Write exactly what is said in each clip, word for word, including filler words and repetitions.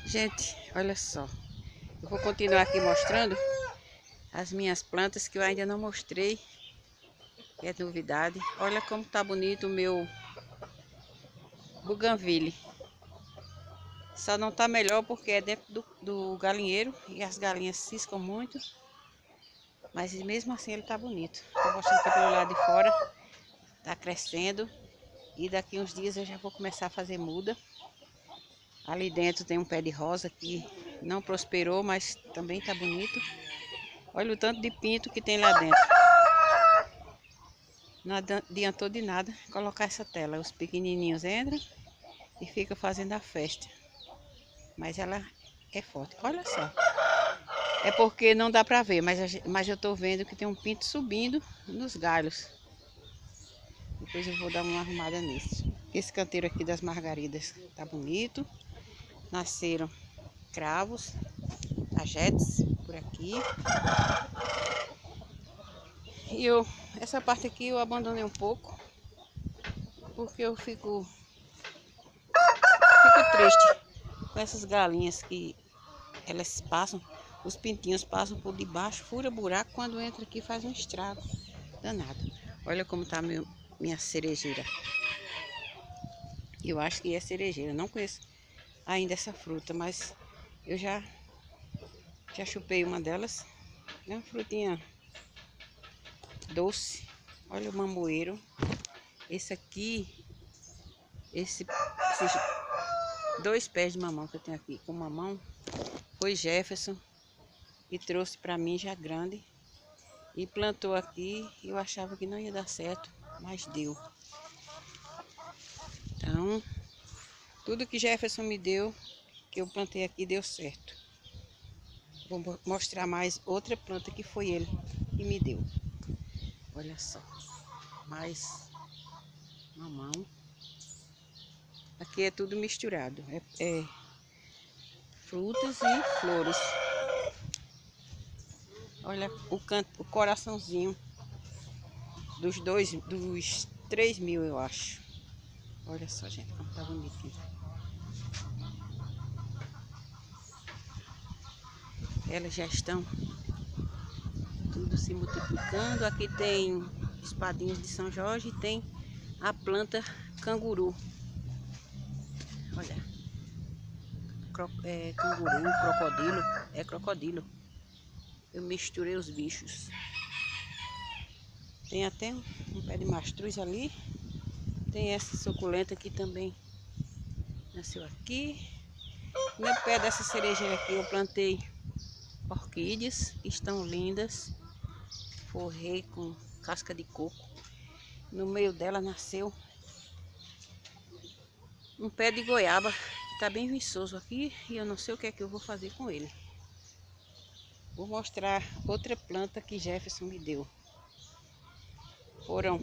Gente, olha só. Eu vou continuar aqui mostrando as minhas plantas que eu ainda não mostrei. É novidade. Olha como tá bonito o meu buganvília. Só não tá melhor porque é dentro do, do galinheiro e as galinhas ciscam muito. Mas mesmo assim ele tá bonito. Tô mostrando aqui pelo lado de fora. Tá crescendo. E daqui uns dias eu já vou começar a fazer muda. Ali dentro tem um pé de rosa que não prosperou, mas também tá bonito. Olha o tanto de pinto que tem lá dentro. Não adiantou de nada colocar essa tela. Os pequenininhos entram e ficam fazendo a festa. Mas ela é forte. Olha só. É porque não dá pra ver, mas, mas eu tô vendo que tem um pinto subindo nos galhos. Depois eu vou dar uma arrumada nisso. Esse canteiro aqui das margaridas tá bonito. Nasceram cravos, ajetes por aqui. E eu, essa parte aqui eu abandonei um pouco. Porque eu fico, fico triste com essas galinhas que elas passam, os pintinhos passam por debaixo, fura buraco, quando entra aqui faz um estrago danado. Olha como tá meu, minha cerejeira. Eu acho que é cerejeira, não conheço ainda essa fruta, mas eu já, já chupei uma delas. É uma frutinha doce. Olha o mamoeiro. Esse aqui, esse, esses dois pés de mamão que eu tenho aqui com mamão, foi Jefferson e trouxe para mim já grande e plantou aqui. Eu achava que não ia dar certo, mas deu. Então, tudo que Jefferson me deu, que eu plantei aqui, deu certo. Vou mostrar mais outra planta que foi ele que me deu. Olha só, mais mamão. Aqui é tudo misturado, é, é frutas e flores. Olha o, canto, o coraçãozinho dos dois, dos três mil, eu acho. Olha só, gente, como tá bonitinho. Elas já estão tudo se multiplicando. Aqui tem espadinhas de São Jorge e tem a planta canguru. Olha, Cro é, canguru, crocodilo, é crocodilo. Eu misturei os bichos. Tem até um, um pé de mastruz ali. Tem essa suculenta aqui também. Nasceu aqui. No pé dessa cerejeira aqui eu plantei orquídeas, estão lindas. Forrei com casca de coco. No meio dela nasceu um pé de goiaba. Tá bem viçoso aqui e eu não sei o que é que eu vou fazer com ele. Vou mostrar outra planta que Jefferson me deu. Foram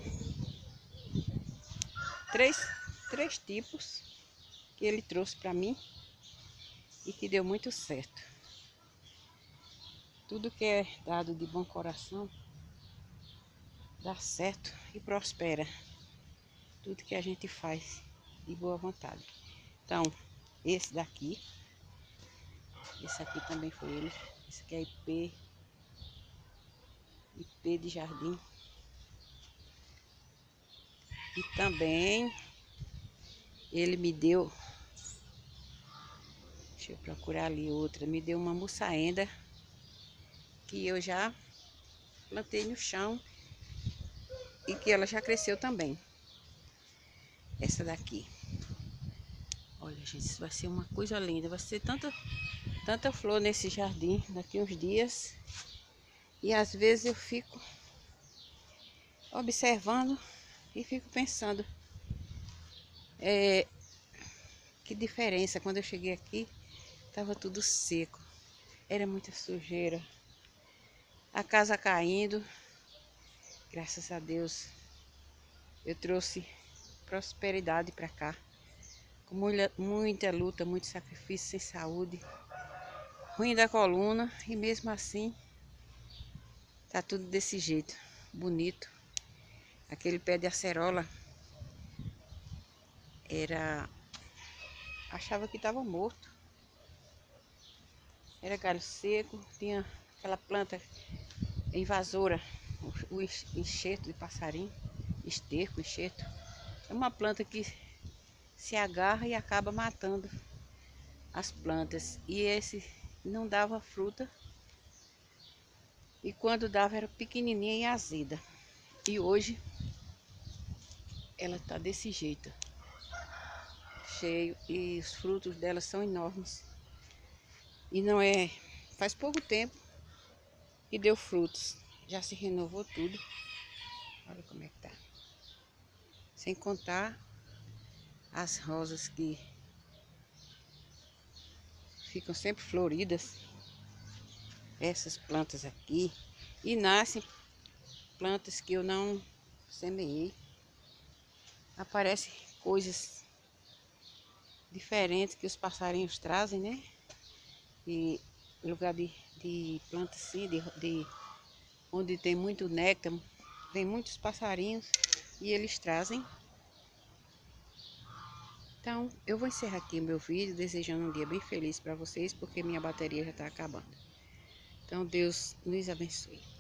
três, três tipos que ele trouxe para mim e que deu muito certo. Tudo que é dado de bom coração dá certo e prospera. Tudo que a gente faz de boa vontade. Então, esse daqui, esse aqui também foi ele. Esse aqui é ipê, ipê de jardim. E também ele me deu, deixa eu procurar ali outra, me deu uma mussaenda que eu já plantei no chão e que ela já cresceu também. Essa daqui. Olha, gente, isso vai ser uma coisa linda. Vai ser tanta, tanta flor nesse jardim daqui uns dias. E às vezes eu fico observando e fico pensando, é, que diferença. Quando eu cheguei aqui, estava tudo seco. Era muita sujeira. A casa caindo. Graças a Deus, eu trouxe prosperidade para cá. Com muita, muita luta, muito sacrifício, sem saúde. Ruim da coluna e mesmo assim, tá tudo desse jeito. Bonito. Aquele pé de acerola era... achava que estava morto. era galho seco, tinha aquela planta invasora, o enxerto de passarinho, esterco, enxerto. É uma planta que se agarra e acaba matando as plantas. E esse não dava fruta. E quando dava era pequenininha e azeda. E hoje ela tá desse jeito, cheio, e os frutos dela são enormes. E não é, faz pouco tempo que deu frutos, já se renovou tudo. Olha como é que tá. Sem contar as rosas que ficam sempre floridas, essas plantas aqui, e nascem plantas que eu não semeei. Aparecem coisas diferentes que os passarinhos trazem, né? E lugar de, de planta assim, de, de, onde tem muito néctar, tem muitos passarinhos e eles trazem. Então, eu vou encerrar aqui o meu vídeo, desejando um dia bem feliz para vocês, porque minha bateria já está acabando. Então, Deus nos abençoe.